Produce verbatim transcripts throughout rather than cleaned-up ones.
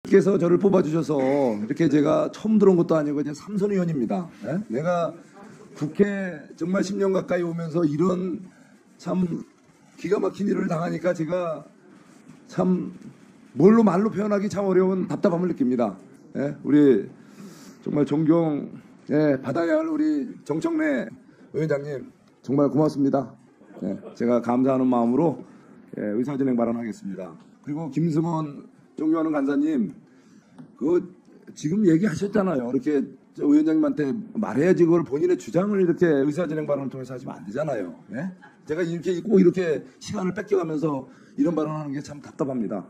께서 저를 뽑아주셔서 이렇게 제가 처음 들어온 것도 아니고 이제 삼선 의원입니다. 예? 내가 국회 정말 십 년 가까이 오면서 이런 참 기가 막힌 일을 당하니까 제가 참 뭘로 말로 표현하기 참 어려운 답답함을 느낍니다. 예? 우리 정말 존경 예, 받아야 할 우리 정청래 위원장님 정말 고맙습니다. 예, 제가 감사하는 마음으로 예, 의사진행 발언하겠습니다. 그리고 김승원 존경하는 간사님, 그 지금 얘기하셨잖아요. 이렇게 위원장님한테 말해야지 그걸 본인의 주장을 이렇게 의사진행 발언을 통해서 하시면 안 되잖아요. 예? 제가 이렇게 꼭 이렇게 시간을 뺏겨가면서 이런 발언하는 게 참 답답합니다.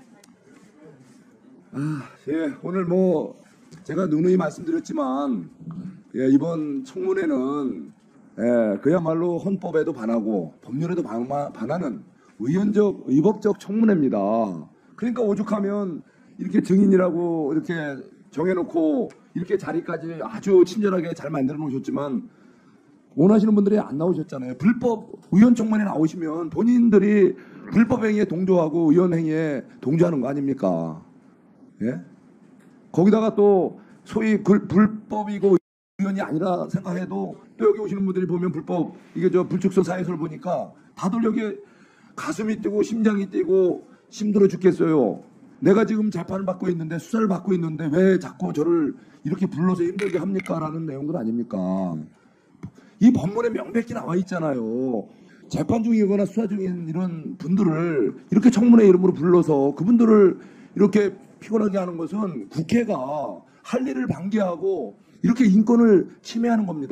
아, 예, 오늘 뭐 제가 누누이 말씀드렸지만 예, 이번 청문회는 예, 그야말로 헌법에도 반하고 법률에도 반하, 반하는 의원적, 의법적 청문회입니다. 그러니까 오죽하면 이렇게 증인이라고 이렇게 정해놓고 이렇게 자리까지 아주 친절하게 잘 만들어 놓으셨지만 원하시는 분들이 안 나오셨잖아요. 불법 의원 청문회 나오시면 본인들이 불법 행위에 동조하고 의원 행위에 동조하는 거 아닙니까? 예? 거기다가 또 소위 그 불법이고 의원이 아니라 생각해도 또 여기 오시는 분들이 보면 불법 이게 저 불축소 사회서를 보니까 다들 여기 가슴이 뛰고 심장이 뛰고 힘들어 죽겠어요. 내가 지금 재판을 받고 있는데 수사를 받고 있는데 왜 자꾸 저를 이렇게 불러서 힘들게 합니까? 라는 내용들 아닙니까? 이 법문에 명백히 나와 있잖아요. 재판 중이거나 수사 중인 이런 분들을 이렇게 청문회 이름으로 불러서 그분들을 이렇게 피곤하게 하는 것은 국회가 할 일을 방기하고 이렇게 인권을 침해하는 겁니다.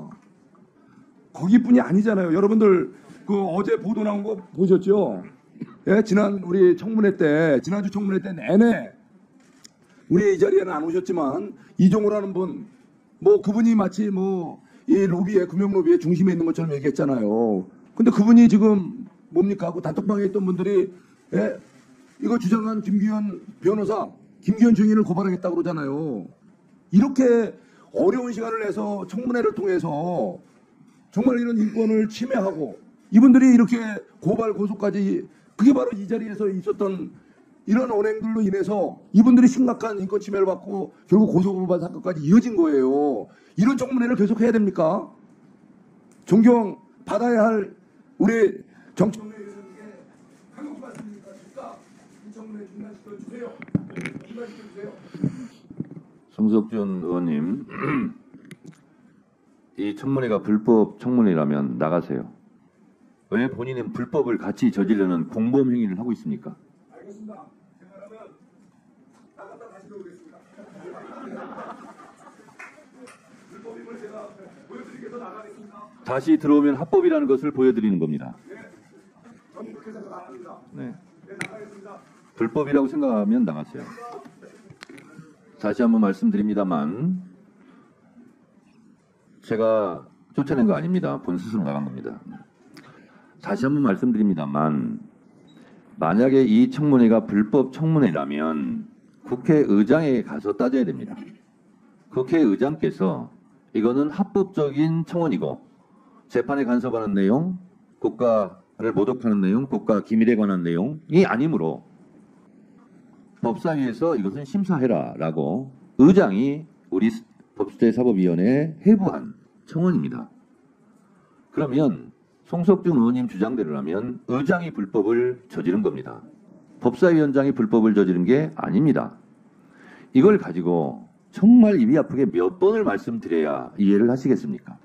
거기뿐이 아니잖아요. 여러분들 그 어제 보도 나온 거 보셨죠? 예, 지난 우리 청문회 때, 지난주 청문회 때 내내 우리 이 자리에는 안 오셨지만 이종호라는 분, 뭐 그분이 마치 뭐 이 로비의 금융 로비의 중심에 있는 것처럼 얘기했잖아요. 근데 그분이 지금 뭡니까? 그 단톡방에 있던 분들이 예, 이거 주장한 김규현 변호사, 김규현 증인을 고발하겠다고 그러잖아요. 이렇게 어려운 시간을 내서 청문회를 통해서 정말 이런 인권을 침해하고 이분들이 이렇게 고발 고소까지 그게 바로 이 자리에서 있었던 이런 언행들로 인해서 이분들이 심각한 인권 침해를 받고 결국 고소고발 사건까지 이어진 거예요. 이런 청문회를 계속해야 됩니까? 존경받아야 할 우리 정청래 의원님께 한국 말씀입니다. 즉각 이 청문회 중단시켜 주세요. 중단시켜 주세요. 송석준 의원님, 이 청문회가 불법 청문회라면 나가세요. 왜 본인은 불법을 같이 저지르는 공범 행위를 하고 있습니까? 알겠습니다. 그러면 나갔다 다시 들어오겠습니다. 불법임을 제가 보여드리기 위해서 나가겠습니다. 다시 들어오면 합법이라는 것을 보여드리는 겁니다. 네, 저는 그렇게 생각 안 합니다. 네. 네, 나가겠습니다. 불법이라고 생각하면 나가세요. 다시 한번 말씀드립니다만 제가 쫓아낸 거 아닙니다. 본 스스로 나간 겁니다. 다시 한번 말씀드립니다만 만약에 이 청문회가 불법 청문회라면 국회의장에 가서 따져야 됩니다. 국회의장께서 이거는 합법적인 청원이고 재판에 간섭하는 내용, 국가를 모독하는 내용, 국가 기밀에 관한 내용이 아니므로 법사위에서 이것은 심사해라 라고 의장이 우리 법제사법위원회에 회부한 청원입니다. 그러면 송석준 의원님 주장대로라면 의장이 불법을 저지른 겁니다. 법사위원장이 불법을 저지른 게 아닙니다. 이걸 가지고 정말 입이 아프게 몇 번을 말씀드려야 이해를 하시겠습니까?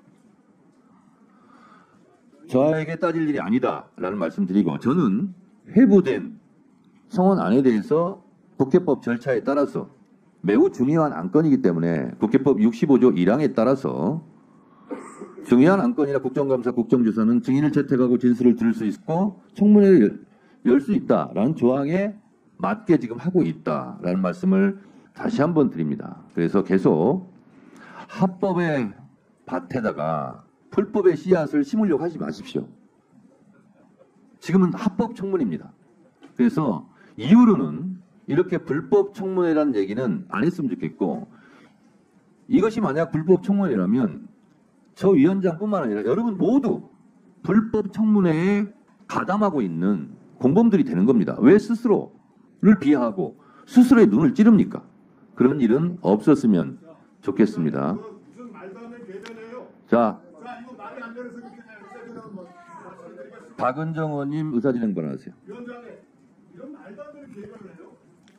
저에게 따질 일이 아니다 라는 말씀드리고 저는 회부된 청원안에 대해서 국회법 절차에 따라서 매우 중요한 안건이기 때문에 국회법 육십오조 일항에 따라서 중요한 안건이나 국정감사, 국정조사는 증인을 채택하고 진술을 들을 수 있고 청문회를 열 수 있다라는 조항에 맞게 지금 하고 있다라는 말씀을 다시 한번 드립니다. 그래서 계속 합법의 밭에다가 불법의 씨앗을 심으려고 하지 마십시오. 지금은 합법 청문회입니다. 그래서 이후로는 이렇게 불법 청문회라는 얘기는 안 했으면 좋겠고 이것이 만약 불법 청문회라면 저 위원장뿐만 아니라 여러분 모두 불법 청문회에 가담하고 있는 공범들이 되는 겁니다. 왜 스스로를 비하하고 스스로의 눈을 찌릅니까? 그런 일은 없었으면 좋겠습니다. 무슨 말도 안 되는 개변이에요. 자, 자, 이거 말이 안 되는 소리 그냥 의사진행 한번 말씀드리겠습니다. 박은정 의원님 의사진행 발언하세요. 위원장님, 이런 말도 안 되는 개변을 해요.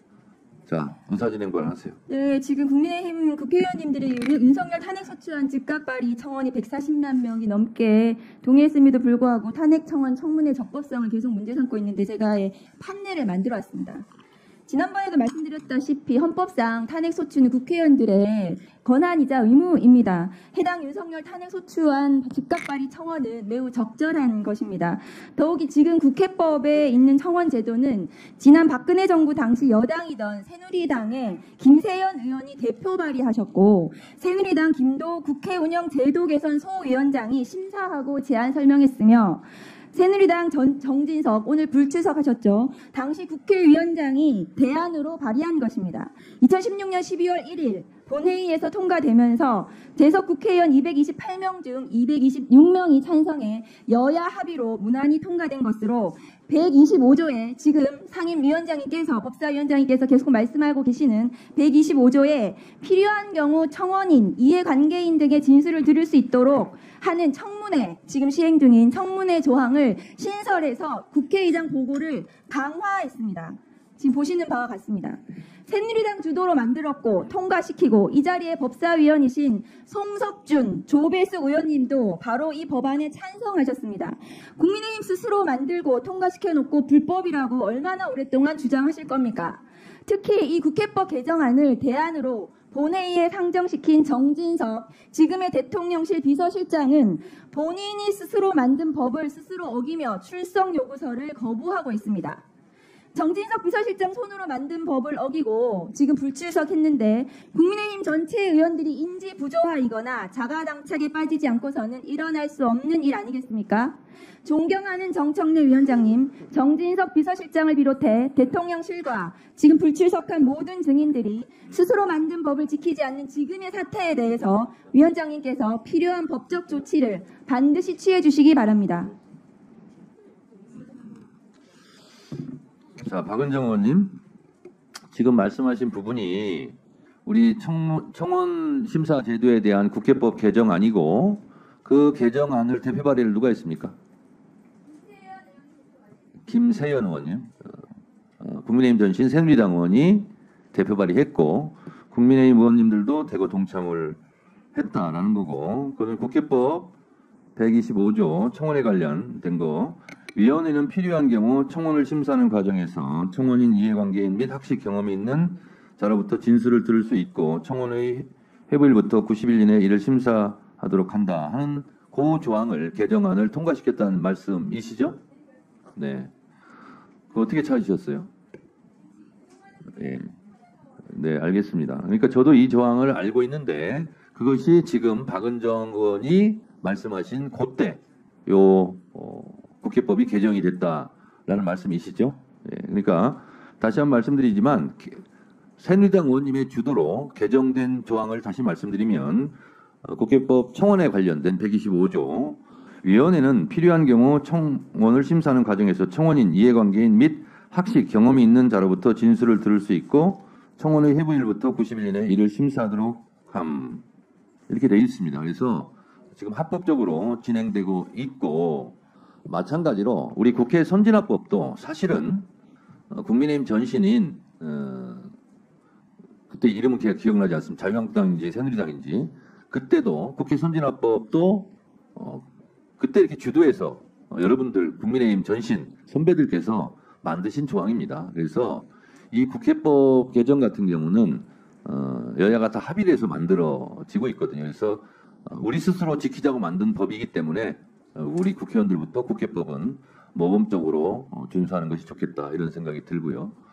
자, 의사진행 발언하세요. 네, 지금 국민의힘 국회의원님들이 윤- 윤석열 탄핵 소추안 즉각 발의 청원이 백사십만 명이 넘게 동의했음에도 불구하고 탄핵 청원 청문회 적법성을 계속 문제 삼고 있는데 제가 예, 판례를 만들어 왔습니다. 지난번에도 말씀드렸다시피 헌법상 탄핵 소추는 국회의원들의 권한이자 의무입니다. 해당 윤석열 탄핵 소추안 즉각 발의 청원은 매우 적절한 것입니다. 더욱이 지금 국회법에 있는 청원 제도는 지난 박근혜 정부 당시 여당이던 새누리당의 김세연 의원이 대표 발의하셨고 새누리당 김도 국회 운영 제도 개선 소위원장이 심사하고 제안 설명했으며 새누리당 전, 정진석 오늘 불출석하셨죠. 당시 국회위원장이 대안으로 발의한 것입니다. 이천십육 년 십이월 일일 본회의에서 통과되면서 재석 국회의원 이백이십팔 명 중 이백이십육 명이 찬성해 여야 합의로 무난히 통과된 것으로 백이십오 조에 지금 상임위원장님께서 법사위원장님께서 계속 말씀하고 계시는 백이십오 조에 필요한 경우 청원인, 이해관계인 등의 진술을 들을 수 있도록 하는 청문회, 지금 시행 중인 청문회 조항을 신설해서 국회의장 보고를 강화했습니다. 지금 보시는 바와 같습니다. 새누리당 주도로 만들었고 통과시키고 이 자리에 법사위원이신 송석준, 조배숙 의원님도 바로 이 법안에 찬성하셨습니다. 국민의힘 스스로 만들고 통과시켜놓고 불법이라고 얼마나 오랫동안 주장하실 겁니까? 특히 이 국회법 개정안을 대안으로 본회의에 상정시킨 정진석 지금의 대통령실 비서실장은 본인이 스스로 만든 법을 스스로 어기며 출석 요구서를 거부하고 있습니다. 정진석 비서실장 손으로 만든 법을 어기고 지금 불출석했는데 국민의힘 전체 의원들이 인지 부조화이거나 자가당착에 빠지지 않고서는 일어날 수 없는 일 아니겠습니까? 존경하는 정청래 위원장님, 정진석 비서실장을 비롯해 대통령실과 지금 불출석한 모든 증인들이 스스로 만든 법을 지키지 않는 지금의 사태에 대해서 위원장님께서 필요한 법적 조치를 반드시 취해 주시기 바랍니다. 자, 박은정 의원님, 지금 말씀하신 부분이 우리 청, 청원 심사 제도에 대한 국회법 개정안이고 그 개정안을 대표 발의를 누가 했습니까? 김세연 의원님, 어, 국민의힘 전신 새누리당 의원이 대표 발의했고 국민의힘 의원님들도 대거 동참을 했다라는 거고, 그건 국회법 백이십오 조 청원에 관련된 거. 위원회는 필요한 경우 청원을 심사하는 과정에서 청원인 이해관계인 및 학식 경험이 있는 자로부터 진술을 들을 수 있고 청원의 회부일부터 구십 일 이내에 이를 심사하도록 한다 하는 그 조항을 개정안을 통과시켰다는 말씀이시죠? 네. 그거 어떻게 찾으셨어요? 네. 네, 알겠습니다. 그러니까 저도 이 조항을 알고 있는데 그것이 지금 박은정 의원이 말씀하신 그때 요 어, 국회법이 개정이 됐다라는 말씀이시죠? 예, 그러니까 다시 한번 말씀드리지만 새누리당 의원님의 주도로 개정된 조항을 다시 말씀드리면 어, 국회법 청원에 관련된 백이십오 조 위원회는 필요한 경우 청원을 심사하는 과정에서 청원인, 이해관계인 및 학식 경험이 있는 자로부터 진술을 들을 수 있고 청원의 회부일부터 구십 일 이내에 이를 심사하도록 함 이렇게 되어 있습니다. 그래서 지금 합법적으로 진행되고 있고 마찬가지로 우리 국회 선진화법도 사실은 어, 국민의힘 전신인 어, 그때 이름은 제가 기억나지 않습니다. 자유한국당인지 새누리당인지 그때도 국회 선진화법도 어, 그때 이렇게 주도해서 어, 여러분들 국민의힘 전신 선배들께서 만드신 조항입니다. 그래서 이 국회법 개정 같은 경우는 어, 여야가 다 합의를 해서 만들어지고 있거든요. 그래서 어, 우리 스스로 지키자고 만든 법이기 때문에 우리 국회의원들부터 국회법은 모범적으로 준수하는 것이 좋겠다 이런 생각이 들고요.